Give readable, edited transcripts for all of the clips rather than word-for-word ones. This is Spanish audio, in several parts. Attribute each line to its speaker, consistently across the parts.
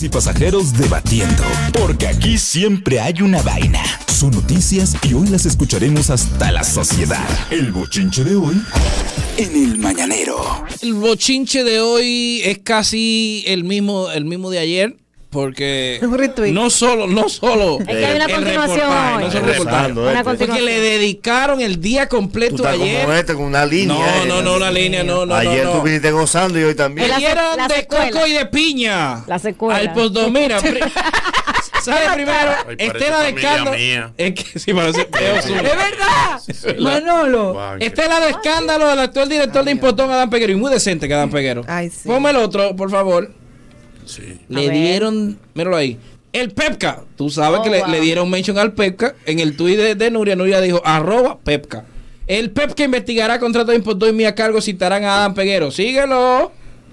Speaker 1: y pasajeros debatiendo, porque aquí siempre hay una vaina. Son noticias y hoy las escucharemos hasta la saciedad. El bochinche de hoy en El Mañanero.
Speaker 2: El bochinche de hoy es casi el mismo de ayer. Porque no solo
Speaker 3: es que hay una continuación hoy.
Speaker 2: No solo reportaje, porque le dedicaron el día completo
Speaker 4: tú
Speaker 2: ayer.
Speaker 4: Como con una línea.
Speaker 2: No, una línea, no.
Speaker 4: Ayer tú viniste gozando y hoy también.
Speaker 2: Le dieron de coco y de piña.
Speaker 3: La secuela.
Speaker 2: Al postdom, mira. ¿Sabe primero? Estela de escándalo. Es que sí, parece.
Speaker 3: Es verdad. Manolo.
Speaker 2: Estela de escándalo del actual director de Impostón, Adán Peguero. Y muy decente que Adán Peguero.
Speaker 5: Ay, sí.
Speaker 2: Ponme el otro, por favor.
Speaker 6: Sí.
Speaker 2: Le dieron, míralo ahí, el Pepca. Tú sabes que le dieron mention al Pepca en el tuit de Nuria. Nuria dijo @Pepca. El Pepca investigará contrato de Impostón y Mía Cargo, citarán a Adán Peguero. Síguelo.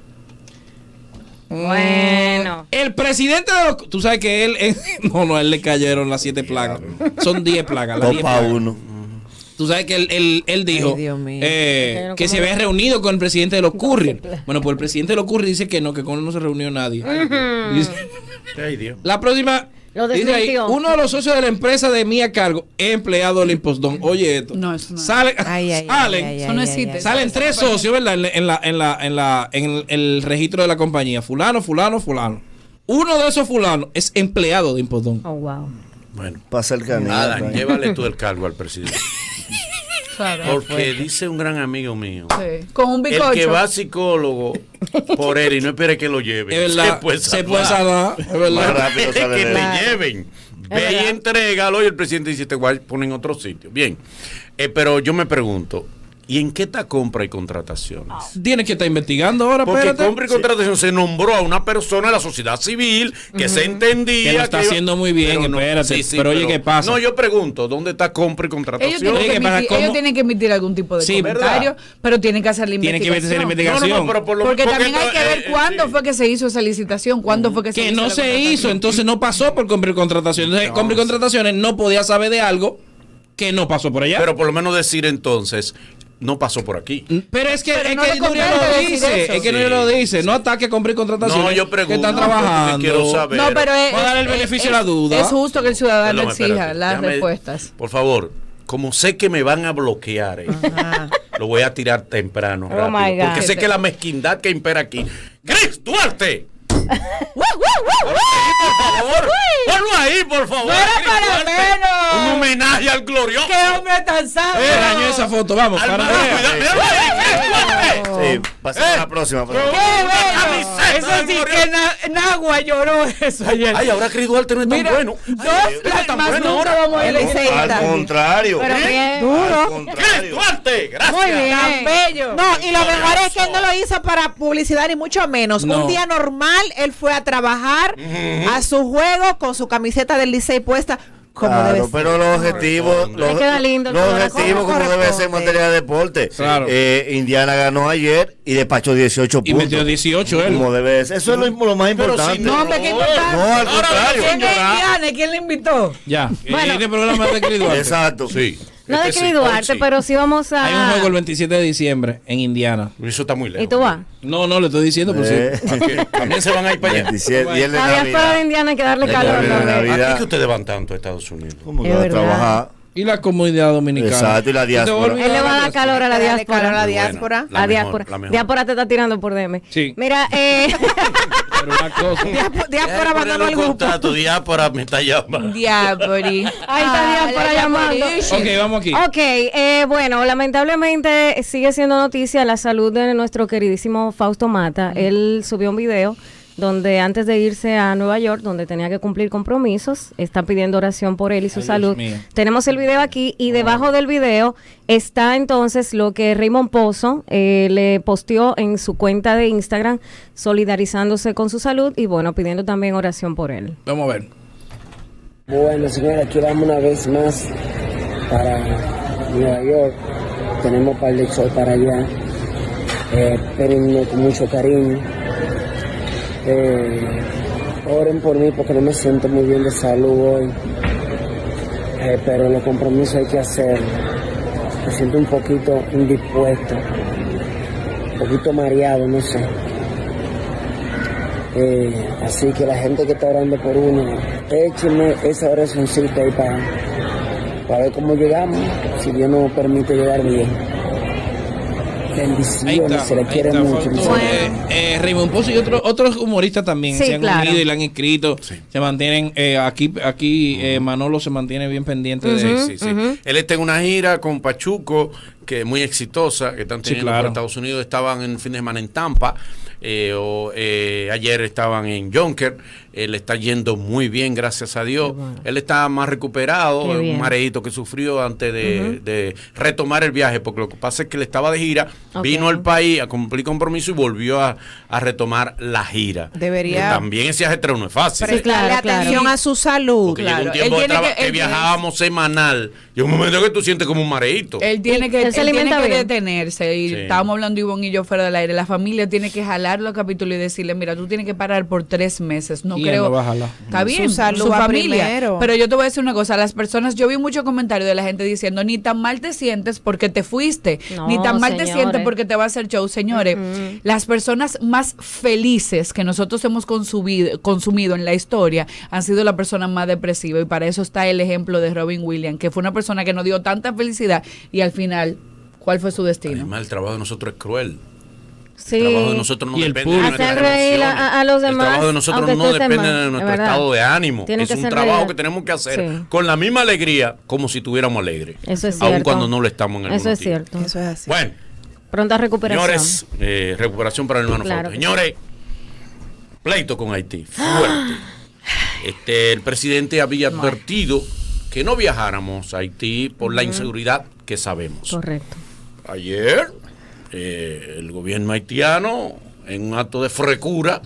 Speaker 3: Bueno.
Speaker 2: El presidente de los... Tú sabes que él... a él le cayeron las 7 plagas. Son 10 plagas.
Speaker 4: 2 para 1.
Speaker 2: Tú sabes que él dijo que se había reunido con el presidente de los Courier. Bueno, pues el presidente de los Courier dice que no, que con él no se reunió nadie. Dice, la próxima... Dice ahí, uno de los socios de la empresa de Mía Cargo, empleado del Impostón. Oye esto.
Speaker 5: No, eso no.
Speaker 2: Salen 3 socios, ¿verdad? En el registro de la compañía. Fulano. Uno de esos fulanos es empleado de Impostón.
Speaker 3: Oh, wow.
Speaker 6: Bueno,
Speaker 4: pasa el canal.
Speaker 6: Nada, llévale tú el cargo al presidente.
Speaker 5: Claro.
Speaker 6: Porque dice un gran amigo mío,
Speaker 5: sí, con un bizcocho,
Speaker 6: el que va a psicólogo por él y no espere que lo lleven,
Speaker 2: es verdad, se puede salvar, es verdad.
Speaker 6: Más rápido sale que te lleven. Ve y entrégalo y el presidente dice te voy a poner en otro sitio. Bien, pero yo me pregunto, ¿y en qué está compra y contrataciones?
Speaker 2: Tienes que estar investigando ahora.
Speaker 6: Porque
Speaker 2: espérate.
Speaker 6: compra y contratación se nombró a una persona de la sociedad civil que se entendía
Speaker 2: que lo está haciendo muy bien, pero espérate. Pero oye, ¿qué pasa?
Speaker 6: No, yo pregunto, ¿dónde está compra y contratación?
Speaker 5: Ellos tienen que emitir algún tipo de comentario, pero tienen que hacer la investigación.
Speaker 2: Tienen que hacer la investigación.
Speaker 5: Porque también hay que ver cuándo fue que se hizo esa licitación, cuándo fue que se hizo.
Speaker 2: Que no se hizo, entonces no pasó por compra y contratación. Entonces, compra y contrataciones no podía saber de algo que no pasó por allá.
Speaker 6: Pero por lo menos decir entonces... No pasó por aquí.
Speaker 2: Pero es que Nuria lo dice. Es que Nuria lo dice. No ataque, compra y contratación.
Speaker 6: No, yo pregunto.
Speaker 2: Que están trabajando.
Speaker 6: Quiero saber.
Speaker 5: No, pero
Speaker 2: voy a dar el beneficio de la duda.
Speaker 5: Es justo que el ciudadano exija las respuestas.
Speaker 6: Por favor, como sé que me van a bloquear, lo voy a tirar temprano, rápido. Porque sé que la mezquindad que impera aquí. ¡Cris Duarte! Ponlo ahí, por favor.
Speaker 5: No era para menos.
Speaker 6: Un homenaje al glorioso.
Speaker 5: ¡Qué hombre tan sabio!
Speaker 2: Dañó esa foto, vamos.
Speaker 4: Sí, pasemos a la próxima.
Speaker 5: Eso sí que Nagua lloró eso ayer.
Speaker 6: Ay, ahora Cris Duarte no es tan bueno.
Speaker 5: Más nunca vamos a ir a
Speaker 4: Al contrario.
Speaker 3: Pero bien.
Speaker 5: Duro.
Speaker 6: Cris Duarte, gracias.
Speaker 5: Muy bien. Tan bello.
Speaker 7: No, y lo mejor es que él no lo hizo para publicidad ni mucho menos.
Speaker 2: No.
Speaker 7: Un día normal, él fue a trabajar a su juego con su camiseta del Licey puesta. Como
Speaker 4: claro,
Speaker 7: debe ser.
Speaker 4: pero los objetivos,
Speaker 3: queda lindo,
Speaker 4: los objetivos como debe ser en materia de deporte.
Speaker 2: Claro.
Speaker 4: Indiana ganó ayer y despachó 18 puntos.
Speaker 2: Y metió 18 él.
Speaker 4: Como debe ser. Eso es lo más importante.
Speaker 6: Si
Speaker 5: no, hombre, ¿qué importante?
Speaker 4: No, al contrario.
Speaker 5: ¿Quién es Indiana? ¿Quién le invitó?
Speaker 2: Ya.
Speaker 3: Bueno.
Speaker 2: Este programa es de Cris Duarte.
Speaker 4: Exacto.
Speaker 6: Sí.
Speaker 3: No de Cris Duarte, pero sí vamos a...
Speaker 2: Hay un juego el 27 de diciembre en Indiana.
Speaker 6: Eso está muy lejos.
Speaker 3: ¿Y tú vas?
Speaker 2: No, le estoy diciendo, por si.
Speaker 6: También se van a ir para allá.
Speaker 4: 27, y el de
Speaker 3: La diáspora de
Speaker 4: Navidad.
Speaker 3: Indiana hay que darle
Speaker 4: El
Speaker 3: calor.
Speaker 4: de Navidad.
Speaker 6: ¿A qué que ustedes van tanto a Estados Unidos?
Speaker 4: ¿Cómo
Speaker 3: Es
Speaker 4: que va a
Speaker 3: verdad.
Speaker 4: trabajar?
Speaker 2: Y la comunidad dominicana.
Speaker 4: Exacto, y la diáspora.
Speaker 3: Él le va a dar calor a la diáspora.
Speaker 7: La diáspora.
Speaker 3: La diáspora. Diáspora te está tirando por DM.
Speaker 2: Sí.
Speaker 3: Mira,
Speaker 2: Pero una cosa.
Speaker 7: Diáspora abandonó el grupo.
Speaker 6: Contrato, diáspora me está llamando.
Speaker 5: Diabori.
Speaker 3: ahí está diáspora llamando.
Speaker 2: Ok, vamos aquí.
Speaker 3: Ok, bueno, lamentablemente sigue siendo noticia la salud de nuestro queridísimo Fausto Mata. Él subió un video donde antes de irse a Nueva York, donde tenía que cumplir compromisos, está pidiendo oración por él y su salud. Tenemos el video aquí y debajo del video está entonces lo que Raymond Pozo le posteó en su cuenta de Instagram, solidarizándose con su salud y bueno, pidiendo también oración por él.
Speaker 2: Vamos a ver.
Speaker 8: Bueno, señora, aquí vamos una vez más para Nueva York. Tenemos par de shows para allá. Espérenme con mucho cariño. Oren por mí porque no me siento muy bien de salud hoy. Pero los compromisos hay que hacer. Me siento un poquito indispuesto. Un poquito mareado, no sé. Así que la gente que está orando por uno, échenme esa oracioncita ahí para ver cómo llegamos, si Dios nos permite llegar bien. Bendiciones, se le quiere mucho.
Speaker 2: Raymond Pozo y otros humoristas también
Speaker 3: sí,
Speaker 2: se han
Speaker 3: claro.
Speaker 2: unido y le han escrito, se mantienen aquí Manolo se mantiene bien pendiente de
Speaker 6: sí. Él está en una gira con Pachuco, que es muy exitosa, que están teniendo por Estados Unidos, estaban en fin de semana en Tampa, ayer estaban en Jonker. Él está yendo muy bien, gracias a Dios. Bueno. Él está más recuperado, un mareíto que sufrió antes de retomar el viaje, porque lo que pasa es que él estaba de gira, vino al país a cumplir compromiso y volvió a retomar la gira.
Speaker 7: Debería.
Speaker 6: También ese ajetreo no es fácil.
Speaker 7: Pero darle atención a su salud.
Speaker 6: Porque llegó un tiempo que viajábamos semanal y un momento que tú sientes como un mareíto.
Speaker 5: Él tiene que detenerse. Y estábamos hablando Ivonne y yo fuera del aire. La familia tiene que jalar los capítulos y decirle, mira, tú tienes que parar por 3 meses. No creo. Está bien, su familia. Primero. Pero yo te voy a decir una cosa, las personas, yo vi muchos comentarios de la gente diciendo, ni tan mal te sientes porque te fuiste, ni tan mal te sientes porque te va a hacer show. Señores, las personas más felices que nosotros hemos consumido en la historia han sido las personas más depresivas, y para eso está el ejemplo de Robin Williams, que fue una persona que nos dio tanta felicidad y al final, ¿cuál fue su destino?
Speaker 6: Además, el trabajo de nosotros es cruel.
Speaker 3: Sí.
Speaker 6: El trabajo de nosotros no depende de nuestras
Speaker 3: reír a los demás.
Speaker 6: El trabajo de nosotros no depende de nuestro estado de ánimo. Es un trabajo que tenemos que hacer con la misma alegría como si estuviéramos alegres.
Speaker 3: Eso es
Speaker 6: cierto.
Speaker 3: Aun
Speaker 6: cuando no lo estamos en el
Speaker 3: Eso es cierto.
Speaker 7: Eso es así.
Speaker 6: Bueno.
Speaker 3: Pronta recuperación.
Speaker 6: Señores, recuperación para el hermano Fausto. Señores, pleito con Haití. Fuerte. El presidente había advertido que no viajáramos a Haití por la inseguridad que sabemos.
Speaker 3: Correcto.
Speaker 6: Ayer el gobierno haitiano, en un acto de frecura,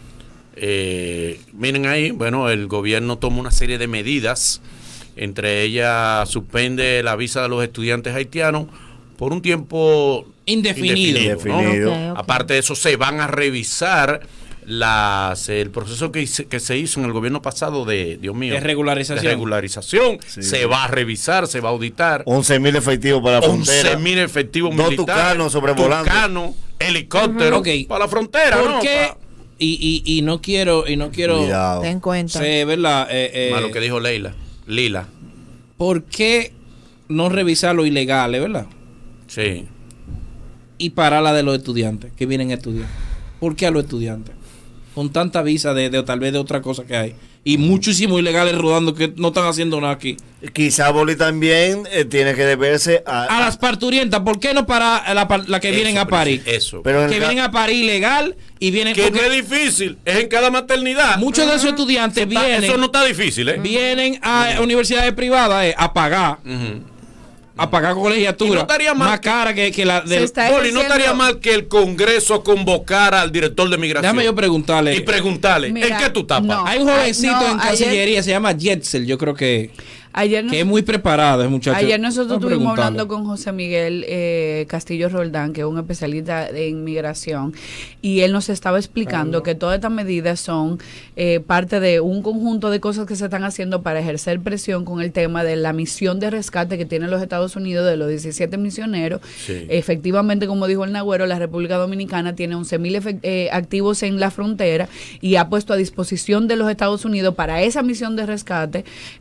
Speaker 6: miren ahí, bueno, el gobierno toma una serie de medidas, entre ellas suspende la visa de los estudiantes haitianos por un tiempo indefinido, ¿no? Okay. Aparte de eso, se van a revisar el proceso que se hizo en el gobierno pasado de regularización. Sí. Se va a revisar, se va a auditar.
Speaker 4: 11.000 efectivos para la frontera.
Speaker 6: 11.000 efectivos militares.
Speaker 4: Tucanos sobrevolando.
Speaker 6: Helicópteros para la frontera.
Speaker 2: ¿Por qué? Y no quiero
Speaker 4: Cuidado.
Speaker 7: Ten cuenta.
Speaker 2: ¿verdad?
Speaker 6: Más lo que dijo Lila.
Speaker 2: ¿Por qué no revisar lo ilegal, verdad?
Speaker 6: Sí.
Speaker 2: Y parar la de los estudiantes que vienen a estudiar. ¿Por qué a los estudiantes? Con tanta visa de tal vez de otra cosa que hay. Y muchísimos ilegales rodando que no están haciendo nada aquí.
Speaker 4: Quizá Boli también tiene que deberse
Speaker 2: a las parturientas. ¿Por qué no para la que vienen a París?
Speaker 6: Eso.
Speaker 2: Pero que vienen a París ilegal y vienen...
Speaker 6: Que no es difícil, es en cada maternidad.
Speaker 2: Muchos de esos estudiantes vienen...
Speaker 6: Eso no está difícil, ¿eh?
Speaker 2: Vienen a universidades privadas a pagar. A pagar colegiatura más cara que la del
Speaker 6: Boli. No estaría mal que el Congreso convocara al director de migración.
Speaker 2: Déjame yo preguntarle.
Speaker 6: Y preguntarle, ¿en qué tú tapas?
Speaker 2: No, hay un jovencito en Cancillería, se llama Jetzel, yo creo que es muy preparado ese muchacho.
Speaker 5: Ayer nosotros estuvimos hablando con José Miguel Castillo Roldán, que es un especialista en migración, y él nos estaba explicando que todas estas medidas son parte de un conjunto de cosas que se están haciendo para ejercer presión con el tema de la misión de rescate que tienen los Estados Unidos de los 17 misioneros. Sí. Efectivamente, como dijo el Nagüero, la República Dominicana tiene 11.000 activos en la frontera y ha puesto a disposición de los Estados Unidos para esa misión de rescate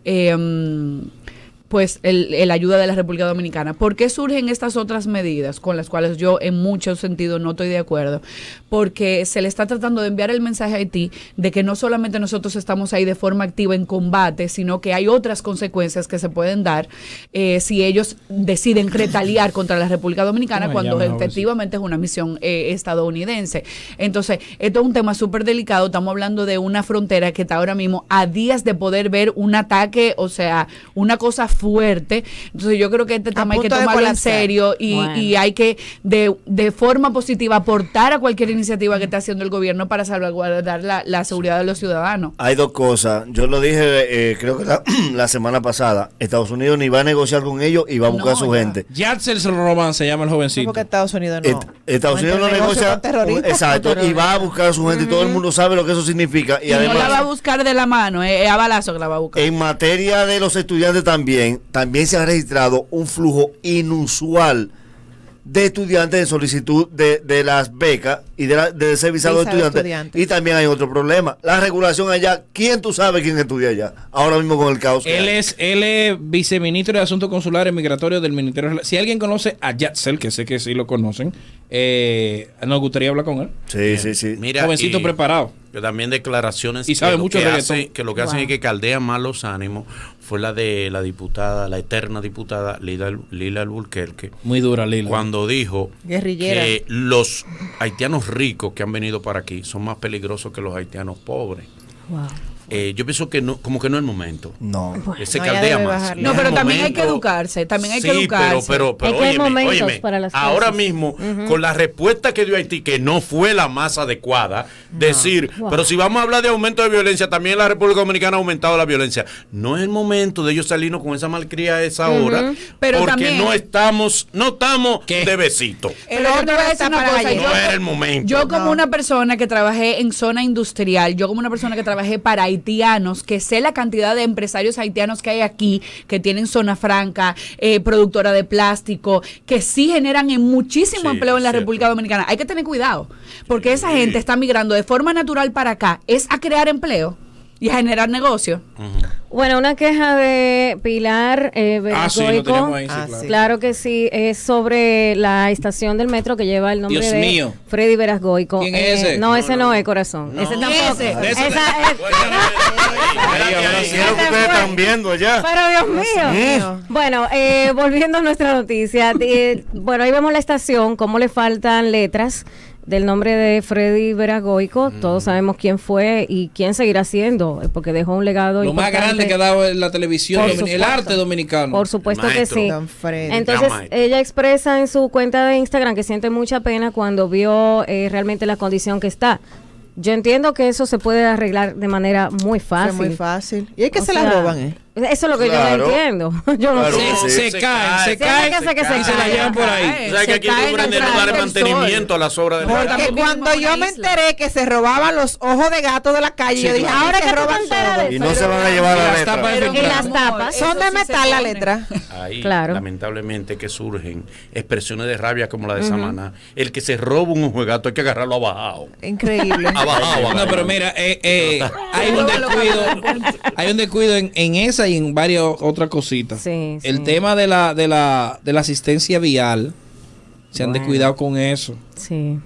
Speaker 5: pues el ayuda de la República Dominicana. ¿Por qué surgen estas otras medidas con las cuales yo en muchos sentidos no estoy de acuerdo? Porque se le está tratando de enviar el mensaje a Haití de que no solamente nosotros estamos ahí de forma activa en combate, sino que hay otras consecuencias que se pueden dar si ellos deciden retaliar contra la República Dominicana cuando efectivamente es una misión estadounidense. Entonces, esto es un tema súper delicado. Estamos hablando de una frontera que está ahora mismo a días de poder ver un ataque, o sea, una cosa fuerte. Entonces yo creo que este tema hay que tomarlo en serio y hay que de forma positiva aportar a cualquier iniciativa que esté haciendo el gobierno para salvaguardar la seguridad de los ciudadanos.
Speaker 4: Hay dos cosas. Yo lo dije creo que la semana pasada. Estados Unidos ni va a negociar con ellos y va a buscar a su gente.
Speaker 2: Yatzel Roman se llama el jovencito.
Speaker 7: Porque Estados Unidos no.
Speaker 4: Estados Unidos no negocia. Exacto. Y va a buscar a su gente y todo el mundo sabe lo que eso significa. Y además,
Speaker 5: no la va a buscar de la mano, es a balazo que la va a buscar.
Speaker 4: En materia de los estudiantes también se ha registrado un flujo inusual de estudiantes en solicitud de las becas y de ese visado de estudiantes. Y también hay otro problema. La regulación allá, ¿quién tú sabes quién estudia allá? Ahora mismo con el caos.
Speaker 2: Él es viceministro de Asuntos Consulares y Migratorios del Ministerio. Si alguien conoce a Yatzel, que sé que sí lo conocen, nos gustaría hablar con él.
Speaker 4: Sí.
Speaker 2: Mira, jovencito preparado.
Speaker 6: Que también declaraciones
Speaker 2: y sabe mucho
Speaker 6: que lo que hacen es que caldean más los ánimos. Fue la de la diputada, la eterna diputada Lila Alburquerque.
Speaker 2: Muy dura, Lila.
Speaker 6: Cuando dijo que los haitianos ricos que han venido para aquí son más peligrosos que los haitianos pobres.
Speaker 3: Wow.
Speaker 6: Yo pienso que no, como que no es el momento.
Speaker 4: No.
Speaker 6: Se caldea más.
Speaker 5: No, pero también hay que educarse. También hay que educarse.
Speaker 6: Pero óyeme, ahora mismo, con la respuesta que dio Haití, que no fue la más adecuada, decir, pero si vamos a hablar de aumento de violencia, también la República Dominicana ha aumentado la violencia. No es el momento de ellos salirnos con esa malcría a esa hora, pero porque también, no estamos de besito.
Speaker 5: Pero no es
Speaker 6: el momento.
Speaker 5: Yo como una persona que trabajé en zona industrial, yo como una persona que trabajé para haitianos, que sé la cantidad de empresarios haitianos que hay aquí, que tienen zona franca, productora de plástico, que sí generan muchísimo empleo en la República Dominicana. Hay que tener cuidado, porque esa gente está migrando de forma natural para acá, es a crear empleo y a generar negocio.
Speaker 3: Bueno, una queja de Pilar Verasgoico, claro que sí, es sobre la estación del metro que lleva el nombre de Freddy Verasgoico.
Speaker 2: ¿Quién es ese?
Speaker 3: No, ese no es, corazón.
Speaker 2: No.
Speaker 3: Ese tampoco.
Speaker 4: Quiero que ustedes están viendo allá.
Speaker 3: Pero Dios mío. Bueno, volviendo a nuestra noticia, bueno, ahí vemos la estación, cómo le faltan letras del nombre de Freddy Verasgoico. Todos sabemos quién fue y quién seguirá siendo, porque dejó un legado
Speaker 2: lo más grande que ha dado en la televisión, el arte dominicano.
Speaker 3: Por supuesto que sí. Entonces ella expresa en su cuenta de Instagram que siente mucha pena cuando vio realmente la condición que está. Yo entiendo que eso se puede arreglar de manera muy fácil.
Speaker 7: Es muy fácil. Y es que se la roban,
Speaker 3: Eso es lo que yo no entiendo. Yo no sé.
Speaker 2: Se caen y se la llevan por ahí.
Speaker 6: O sea, que aquí no prende no dar mantenimiento a las obras de la
Speaker 7: porque cuando yo me enteré que se robaban los ojos de gato de la calle, yo dije, ahora que roban todo.
Speaker 4: Y no se van a llevar la letra.
Speaker 3: Y las tapas
Speaker 7: son de metal la letra.
Speaker 6: Ahí, lamentablemente, que surgen expresiones de rabia como la de Samaná. El que se roba un ojo de gato hay que agarrarlo abajado.
Speaker 7: Increíble.
Speaker 2: No, pero mira, hay un descuido en esa y en varias otras cositas. El tema de la asistencia vial, se han descuidado con eso.
Speaker 3: Sí.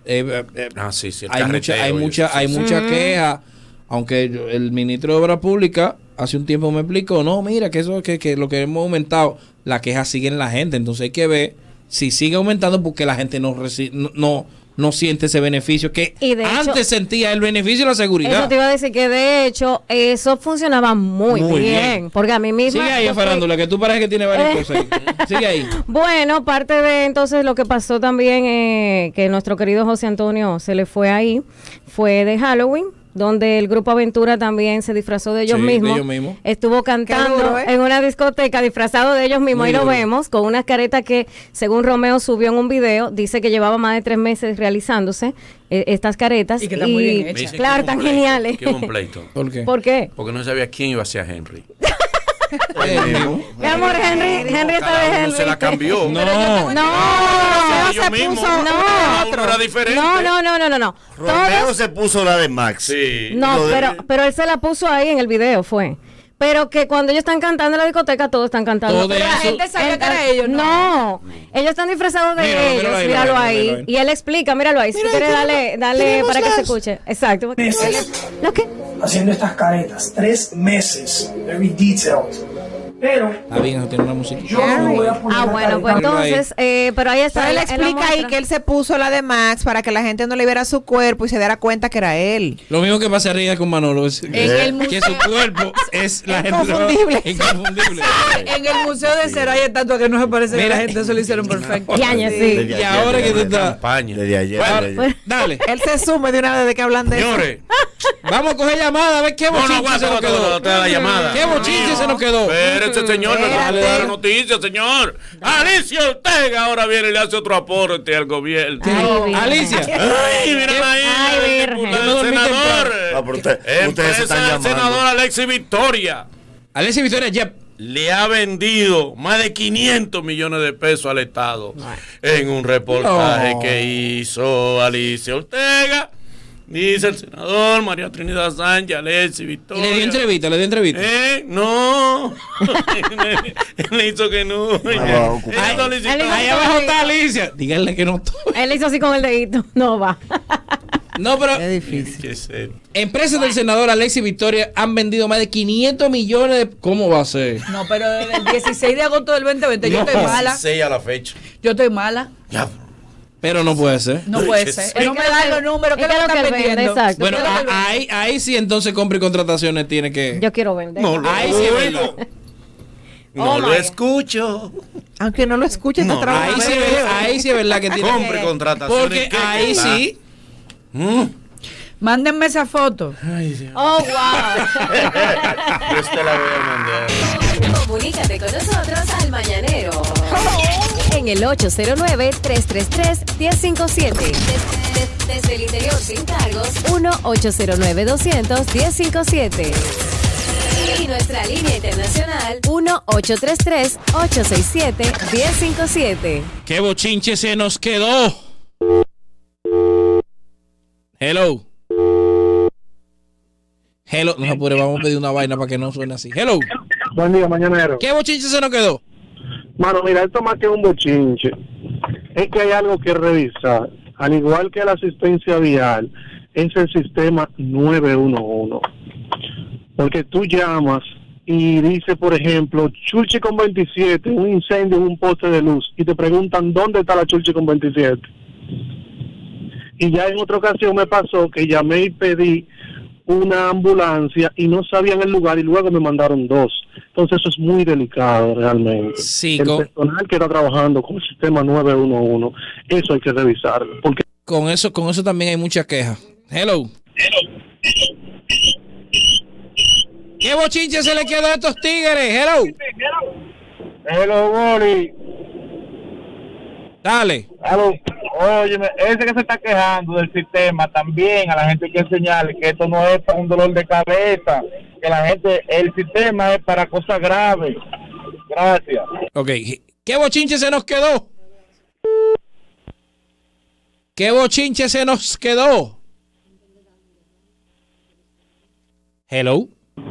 Speaker 2: Hay mucha queja, aunque el ministro de Obras Públicas hace un tiempo me explicó, no, mira, que eso que lo que hemos aumentado, la queja sigue en la gente, entonces hay que ver si sigue aumentando porque la gente no siente ese beneficio que antes sentía el beneficio de la seguridad.
Speaker 3: Eso te iba a decir que de hecho eso funcionaba muy bien. Porque a mí misma...
Speaker 2: Sigue ahí, Farándula, que tú pareces que tiene varias cosas ahí. Sigue ahí.
Speaker 3: Bueno, parte de entonces lo que pasó también, que nuestro querido José Antonio se le fue ahí, fue de Halloween, donde el grupo Aventura también se disfrazó de ellos mismos. Estuvo cantando en una discoteca disfrazado de ellos mismos. Ahí lo vemos, con unas caretas que, según Romeo subió en un video, dice que llevaba más de 3 meses realizándose estas caretas.
Speaker 5: Y que están muy bien hechas.
Speaker 3: Claro, tan geniales.
Speaker 6: Qué buen pleito.
Speaker 3: ¿Por qué?
Speaker 6: Porque no sabía quién iba a ser Henry.
Speaker 3: Mi amor, Henry está de Henry.
Speaker 6: Se la cambió.
Speaker 3: No
Speaker 6: se puso. Era diferente.
Speaker 3: No.
Speaker 4: Romeo se puso la de Max.
Speaker 6: Sí.
Speaker 3: No, pero él se la puso ahí en el video, fue. Pero que cuando ellos están cantando en la discoteca, todos están cantando.
Speaker 5: Pero la gente sabe que era ellos.
Speaker 3: No, ellos están disfrazados de ellos. Míralo ahí. Y él explica, míralo ahí. Si quieres, dale para que se escuche. Exacto.
Speaker 9: ¿Lo qué? Haciendo estas caretas. 3 meses. Very detailed. Pero
Speaker 2: está bien, no tiene una música.
Speaker 3: Bueno, pues entonces, pero ahí está.
Speaker 7: Él explica ahí que él se puso la de Max para que la gente no le viera su cuerpo y se diera cuenta que era él.
Speaker 2: Lo mismo que pasaría con Manolo, que su cuerpo es la gente
Speaker 7: inconfundible.
Speaker 5: En el Museo de Cera hay estatua que no se parece a la gente, eso lo hicieron perfecto.
Speaker 3: Sí.
Speaker 2: Y ahora que tú estás.
Speaker 4: Desde ayer.
Speaker 2: Dale.
Speaker 7: Él se sume de una vez de que hablan de
Speaker 6: Señores,
Speaker 2: vamos a coger llamada a ver qué bochinche se nos quedó. ¿Qué bochinche se nos quedó?
Speaker 6: Espérese, señor, no le da la noticia, señor. Alicia Ortega ahora viene y le hace otro aporte al gobierno.
Speaker 2: Alicia.
Speaker 6: Ay, mira ahí. Senador.
Speaker 4: Ustedes se están llamando.
Speaker 6: Senador Alexis Victoria.
Speaker 2: Alexis Victoria, yep.
Speaker 6: le ha vendido más de 500 millones de pesos al Estado en un reportaje que hizo Alicia Ortega. Dice el senador María Trinidad Sánchez, Alexis Victoria.
Speaker 2: ¿Y le dio entrevista?
Speaker 6: No. Él le hizo que no.
Speaker 2: Ahí abajo está Alicia. Díganle que no estoy.
Speaker 3: Él hizo así con el dedito. No va.
Speaker 2: No, pero
Speaker 7: es difícil.
Speaker 2: Empresas del senador Alexis Victoria han vendido más de 500 millones de... ¿Cómo va a ser?
Speaker 5: No, pero desde el 16 de agosto del 2020 yo estoy mala.
Speaker 6: 16 a la fecha.
Speaker 5: Yo estoy mala.
Speaker 6: Ya.
Speaker 2: Pero no puede ser.
Speaker 5: No puede ser. No me dan los números. ¿Qué es lo que están vendiendo?
Speaker 3: Exacto.
Speaker 2: Bueno, ahí sí entonces compra y contrataciones tiene que...
Speaker 3: Yo quiero vender.
Speaker 6: No lo
Speaker 2: ahí sí es verdad.
Speaker 6: No lo escucho.
Speaker 7: Aunque no lo escuche, está trabajando.
Speaker 2: Ahí sí es verdad que tiene
Speaker 6: Compre contrataciones.
Speaker 2: Porque ahí sí...
Speaker 5: Mándenme esa foto.
Speaker 6: Ay, Dios.
Speaker 3: Oh, wow.
Speaker 6: Yo te la voy a mandar.
Speaker 10: Comunícate con nosotros al Mañanero. En el 809-333-1057. Desde el interior sin cargos. 1-809-200-1057. Y nuestra línea internacional. 1-833-867-1057.
Speaker 2: ¿Qué bochinche se nos quedó? Hello. No se apure, vamos a pedir una vaina para que no suene así. Hello.
Speaker 11: Buen día, Mañanero.
Speaker 2: ¿Qué bochinche se nos quedó?
Speaker 11: Mano, mira, esto más que un bochinche. Es que hay algo que revisar. Al igual que la asistencia vial, es el sistema 911. Porque tú llamas y dice, por ejemplo, Churchi con 27, un incendio en un poste de luz, y te preguntan dónde está la Churchi con 27. Y ya en otra ocasión me pasó que llamé y pedí una ambulancia y no sabían el lugar y luego me mandaron dos. Entonces eso es muy delicado realmente.
Speaker 2: Sí,
Speaker 11: el personal que está trabajando con el sistema 911, eso hay que revisarlo. Porque
Speaker 2: con eso también hay muchas quejas. Hello. ¿Qué bochinche se le quedó a estos tigres? Hello.
Speaker 11: Hello, Boli.
Speaker 2: Dale.
Speaker 11: Óyeme, ese que se está quejando del sistema, también a la gente hay que enseñarle que esto no es para un dolor de cabeza, que la gente, el sistema es para cosas graves. Gracias.
Speaker 2: Ok, ¿qué bochinche se nos quedó? ¿Qué bochinche se nos quedó? Hello.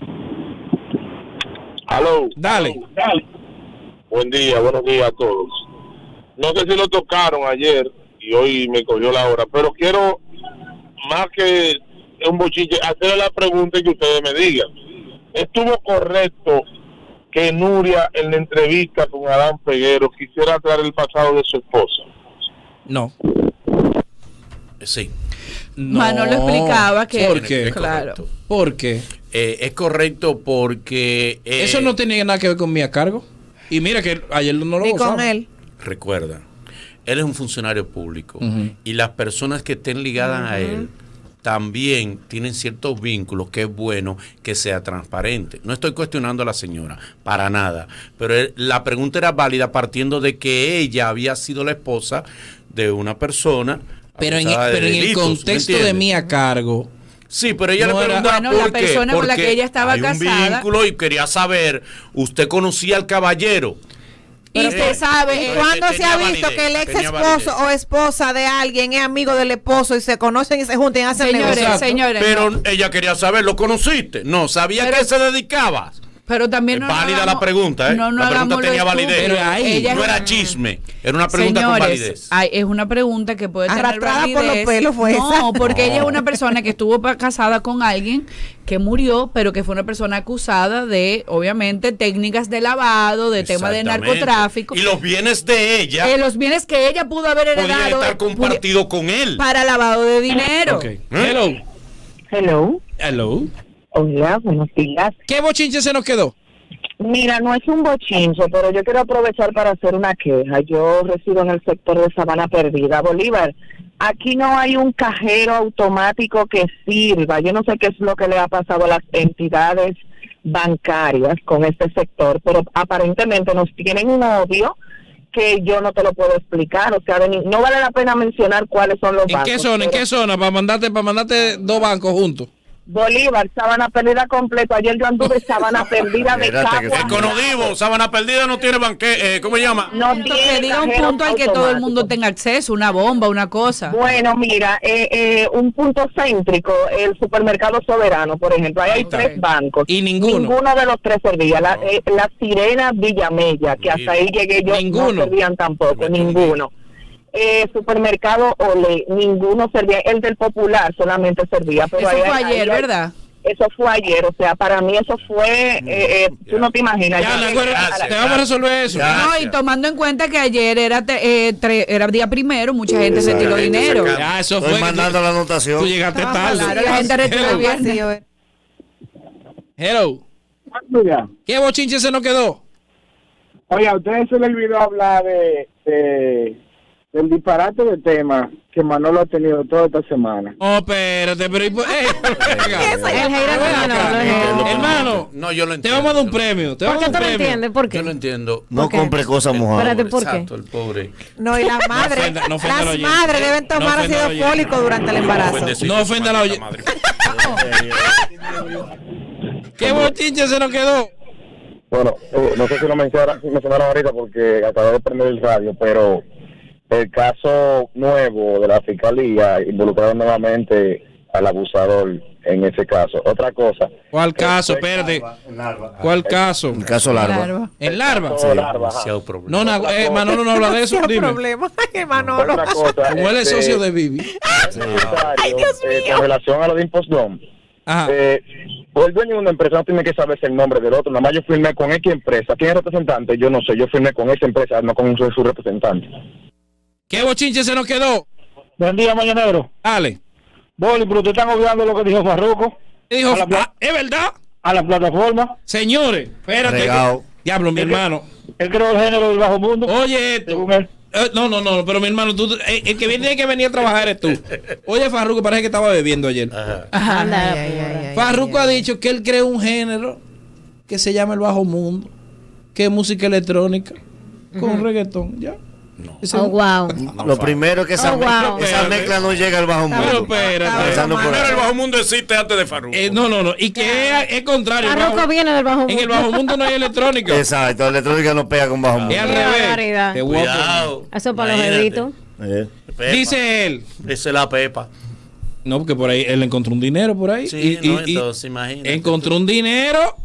Speaker 12: Aló.
Speaker 2: Dale.
Speaker 12: Buenos días a todos. No sé si lo tocaron ayer y hoy me cogió la hora, pero quiero, más que un bochinche, hacerle la pregunta y que ustedes me digan. ¿Estuvo correcto que Nuria en la entrevista con Adán Peguero quisiera aclarar el pasado de su esposa?
Speaker 2: No.
Speaker 6: Sí.
Speaker 5: No. Manolo explicaba que...
Speaker 2: ¿Por qué?
Speaker 5: Claro.
Speaker 2: ¿Por qué?
Speaker 6: Es correcto porque...
Speaker 2: eso no tenía nada que ver con mi a cargo. Y mira que ayer no lo
Speaker 7: gozamos. Con él.
Speaker 6: Recuerda, él es un funcionario público y las personas que estén ligadas a él también tienen ciertos vínculos, que es bueno que sea transparente. No estoy cuestionando a la señora, para nada, pero la pregunta era válida partiendo de que ella había sido la esposa de una persona.
Speaker 2: Pero en el contexto de mí a cargo.
Speaker 6: Sí, pero ella le preguntaba
Speaker 5: la persona con la que ella estaba casada.
Speaker 6: Un vínculo y quería saber, ¿usted conocía al caballero?
Speaker 7: Y usted sabe, ¿cuándo se ha visto que el ex esposo o esposa de alguien es amigo del esposo y se conocen y se juntan y hacen negocios?
Speaker 5: Señores,
Speaker 6: pero ella quería saber, ¿lo conociste? No, ¿sabía que se dedicaba?
Speaker 5: Pero también
Speaker 6: no válida la pregunta, ¿eh? La pregunta tenía validez.
Speaker 2: Pero ahí
Speaker 6: no era chisme, era una pregunta con validez.
Speaker 5: Es una pregunta que puede tener validez.
Speaker 7: Por los pelos fue
Speaker 5: no, porque ella es una persona que estuvo casada con alguien que murió, pero que fue una persona acusada de, obviamente, técnicas de lavado, de tema de narcotráfico.
Speaker 6: Y los bienes de ella.
Speaker 5: Los bienes que ella pudo haber heredado.
Speaker 6: Podían estar compartidos con él.
Speaker 5: Para lavado de dinero.
Speaker 2: Okay. Hello.
Speaker 13: Hola, buenos días.
Speaker 2: ¿Qué bochinche se nos quedó?
Speaker 13: Mira, no es un bochinche, pero yo quiero aprovechar para hacer una queja. Yo resido en el sector de Sabana Perdida, Bolívar. Aquí no hay un cajero automático que sirva. Yo no sé qué es lo que le ha pasado a las entidades bancarias con este sector, pero aparentemente nos tienen un odio que yo no te lo puedo explicar. O sea, no vale la pena mencionar cuáles son los bancos.
Speaker 2: ¿En qué zona? Para mandarte dos bancos juntos.
Speaker 13: Bolívar, Sabana Perdida completo. Ayer yo anduve Sabana Perdida de Cagua.
Speaker 6: Econodivo, Sabana Perdida no tiene banque, ¿cómo se llama?
Speaker 5: No tiene, que diga un punto al que todo el mundo tenga acceso, una bomba, una cosa.
Speaker 13: Bueno, mira, un punto céntrico, el supermercado Soberano, por ejemplo, ahí hay 3 bancos.
Speaker 2: Y ninguno
Speaker 13: de los 3 servía. La Sirena Villamella, que hasta ahí llegué yo, no servían tampoco, ninguno. Supermercado Ole, ninguno servía, el del Popular solamente servía. Pero
Speaker 5: eso fue ayer, ¿verdad?
Speaker 13: Eso fue ayer, o sea, para mí eso fue, tú no te imaginas.
Speaker 2: Te vamos a resolver eso.
Speaker 5: No, y tomando en cuenta que ayer era día primero, mucha gente se tiró dinero.
Speaker 2: Ya, eso
Speaker 4: Estoy mandando la anotación.
Speaker 2: Tú llegaste tarde.
Speaker 5: Claro, la gente retiró el viernes.
Speaker 2: Hello. ¿Qué bochinche se nos quedó?
Speaker 14: Oye, a ustedes se les olvidó hablar del disparate de tema que Manolo ha tenido toda esta semana.
Speaker 2: Oh, espérate, pero... hermano,
Speaker 6: no, yo lo entiendo.
Speaker 2: Te vamos a dar un premio.
Speaker 3: ¿Por qué tú lo entiendes? ¿Por qué?
Speaker 6: Yo lo entiendo.
Speaker 4: No compre cosas mojadas.
Speaker 3: Espérate, ¿por qué?
Speaker 6: Exacto, el pobre.
Speaker 7: No, y las madres, las madres deben tomar ácido fólico durante el embarazo.
Speaker 2: No ofenda a la oye. ¿Qué bochinche se nos quedó?
Speaker 15: Bueno, no sé si lo mencionaron ahorita porque acabé de prender el radio, pero el caso nuevo de la fiscalía involucrado nuevamente al abusador en ese caso. Otra cosa.
Speaker 2: ¿Cuál caso? Espérate. ¿Cuál caso?
Speaker 4: El caso Larva.
Speaker 2: ¿El Larva?
Speaker 15: Sí,
Speaker 6: demasiado problema.
Speaker 2: No, Manolo no habla de eso. Dime.
Speaker 7: Problema, Manolo.
Speaker 15: Otra cosa,
Speaker 2: como él es socio de Vivi.
Speaker 15: Ay, Dios mío. Con relación a lo de Impostón.
Speaker 2: Ajá.
Speaker 15: El dueño de una empresa no tiene que saberse el nombre del otro. Nada más yo firmé con X empresa. ¿Quién es el representante? Yo no sé. Yo firmé con esa empresa, no con su representante.
Speaker 2: ¿Qué bochinche se nos quedó?
Speaker 14: Buen día, mañanero.
Speaker 2: Dale.
Speaker 14: Boli, pero ustedes están olvidando lo que dijo Farruko.
Speaker 2: Dijo, ¿es verdad?
Speaker 14: A la plataforma.
Speaker 2: Señores, espérate. Diablo, mi hermano.
Speaker 14: Él creó el género del bajo mundo.
Speaker 2: Oye,
Speaker 14: según él.
Speaker 2: No, pero mi hermano, el que tiene que venir a trabajar es tú. Oye, Farruko parece que estaba bebiendo ayer. Farruko ha dicho que él creó un género que se llama el bajo mundo, que es música electrónica con reggaetón, ya.
Speaker 3: No. Wow.
Speaker 4: Lo primero es que esa mezcla no llega al bajo mundo.
Speaker 6: Pero espérate. El bajo mundo existe antes de Farruko.
Speaker 2: No. Y que es contrario.
Speaker 3: Farruko viene del bajo mundo.
Speaker 2: En el bajo mundo no hay electrónica.
Speaker 4: Exacto, la electrónica no pega con bajo mundo.
Speaker 2: Es al revés.
Speaker 6: Cuidado.
Speaker 3: Eso es para los bebitos.
Speaker 2: Dice él.
Speaker 6: Esa es la Pepa.
Speaker 2: No, porque por ahí él encontró un dinero por ahí.
Speaker 6: Sí, entonces imagínate.
Speaker 2: Encontró un dinero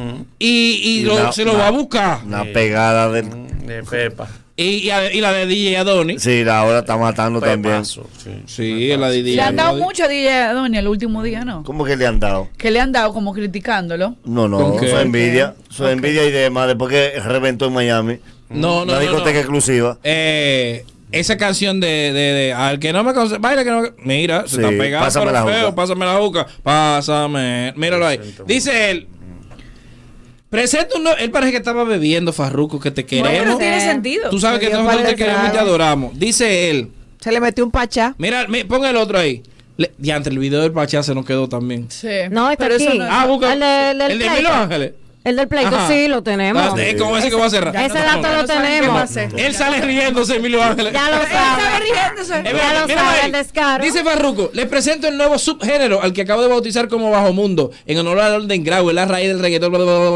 Speaker 2: y se lo va a buscar.
Speaker 4: Una pegada de
Speaker 6: Pepa.
Speaker 2: Y la de DJ Adonis.
Speaker 4: Sí, ahora está matando también.
Speaker 2: Sí, la de DJ.
Speaker 5: Le han dado mucho a DJ Adonis el último día, ¿no?
Speaker 4: ¿Cómo que le han dado?
Speaker 5: Que le han dado como criticándolo.
Speaker 4: No, eso es envidia. Eso es envidia y demás. Después que reventó en Miami.
Speaker 2: No.
Speaker 4: Una discoteca exclusiva.
Speaker 2: Esa canción de al que no me conoce, baila que no. Mira, se está pegando.
Speaker 4: Pásame la juca.
Speaker 2: Pásame la juca. Pásame. Míralo ahí. Dice él. Presenta él parece que estaba bebiendo, Farruko, que te queremos.
Speaker 5: No tiene sentido.
Speaker 2: Tú sabes que nosotros te queremos y te adoramos. Dice él.
Speaker 7: Se le metió un pachá.
Speaker 2: Mira, pon el otro ahí. Diantre, el video del pachá se nos quedó también.
Speaker 3: Sí. No, está aquí.
Speaker 2: Busca
Speaker 3: el
Speaker 2: de Mil Ángeles.
Speaker 3: El del pleito, sí, lo tenemos.
Speaker 2: ¿Cómo es que va a cerrar?
Speaker 3: Ese dato lo tenemos.
Speaker 2: Él sale riéndose, Emilio Ángeles.
Speaker 3: Ya lo sabe.
Speaker 5: Él sale riéndose.
Speaker 3: Ya lo sabe, el descaro.
Speaker 2: Dice Farruko, les presento el nuevo subgénero al que acabo de bautizar como Bajo Mundo, en honor al orden grau, la raíz del reggaetón,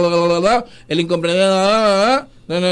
Speaker 2: el incomprendido.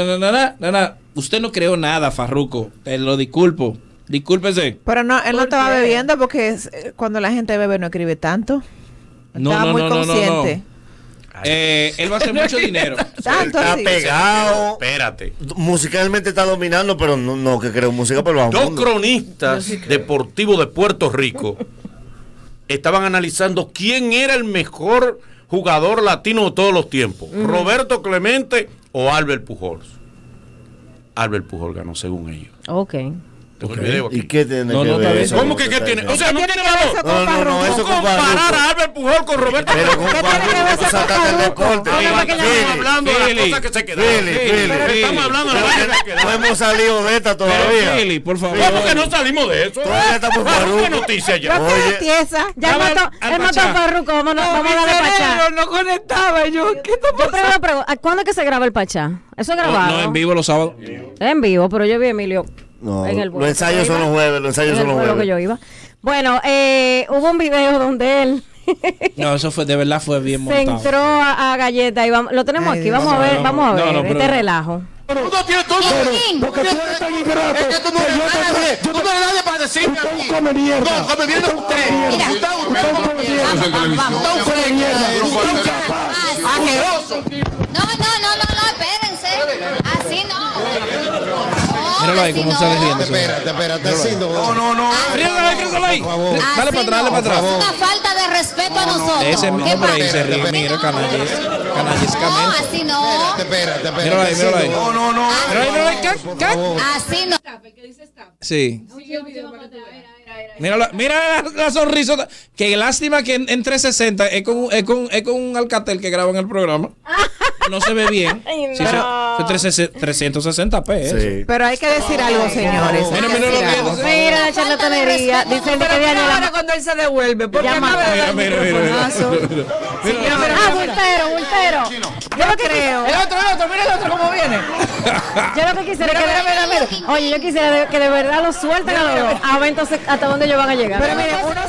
Speaker 2: Usted no creó nada, Farruko. Te lo disculpo. Discúlpese.
Speaker 7: Pero no, él no estaba bebiendo porque cuando la gente bebe no escribe tanto. Estaba muy consciente.
Speaker 2: Él va a hacer mucho dinero.
Speaker 4: Está pegado.
Speaker 6: Espérate.
Speaker 4: Musicalmente está dominando, pero no que creo música por bajo mundo.
Speaker 6: Dos cronistas deportivos de Puerto Rico estaban analizando quién era el mejor jugador latino de todos los tiempos. Roberto Clemente o Albert Pujols. Albert Pujols ganó según ellos.
Speaker 3: Ok.
Speaker 4: ¿Y qué tiene que ver eso?
Speaker 6: ¿Cómo que qué tiene? O sea, no tiene valor.
Speaker 4: No, eso
Speaker 6: comparar a Albert Pujol con Roberto.
Speaker 4: Pero con Farruko sacaste el deporte.
Speaker 6: Estamos hablando de las cosas que se quedaron. Estamos hablando de las cosas que quedaron.
Speaker 4: No hemos salido de esta todavía.
Speaker 2: Philly, por favor.
Speaker 6: ¿Cómo que no salimos de eso?
Speaker 4: Todavía estamos Farruko.
Speaker 6: ¿Qué noticia ya?
Speaker 3: Ya él mató a Farruko. Vamos a darle pachá.
Speaker 5: No conectaba yo. ¿Qué te
Speaker 3: pasa? ¿Cuándo es que se graba el pachá? Eso es grabado.
Speaker 2: No, en vivo los sábados.
Speaker 3: En vivo, pero yo vi a Emilio.
Speaker 4: No, los ensayos son los jueves,
Speaker 3: que yo iba. Bueno, hubo un video donde él
Speaker 2: No, eso fue, de verdad fue bien
Speaker 3: Se
Speaker 2: montado.
Speaker 3: entró a Galleta y lo tenemos aquí. Vamos a ver, este relajo.
Speaker 16: Tú no tienes todo porque tú eres tan ingrato. Es que tú no eres nadie. Tú no eres nadie para decirme aquí. Tú come mierda. No, come mierda usted. Usted come mierda. Usted come mierda. Asqueroso.
Speaker 17: No, espérense. Así no.
Speaker 2: Míralo ahí, cómo sale riendo.
Speaker 16: Espérate. No.
Speaker 2: Ríelo ahí. Dale para atrás.
Speaker 17: Es una falta de respeto a nosotros.
Speaker 2: Ese hombre ahí se ríe. Mira, canallescamente.
Speaker 17: No, así no.
Speaker 16: Espérate.
Speaker 2: Míralo ahí.
Speaker 16: No.
Speaker 2: Míralo ahí.
Speaker 17: Así no.
Speaker 2: Sí. Mira la sonrisa. Qué lástima que en 360 es con un Alcatel que graba en el programa. No se ve bien.
Speaker 3: Ay,
Speaker 2: Sí,
Speaker 3: no.
Speaker 2: 360p.
Speaker 4: Sí.
Speaker 7: Pero hay que decir algo, señores.
Speaker 3: Mira la charlatanería. Dicen que
Speaker 5: ahora cuando él se devuelve, porque
Speaker 2: Mira.
Speaker 3: Bultero.
Speaker 5: Yo lo creo. El otro, mira el otro cómo viene.
Speaker 3: Yo lo que quisiera Oye, yo quisiera que de verdad lo suelten a los dos. A ver entonces hasta dónde ellos van a llegar.
Speaker 7: Pero mire, uno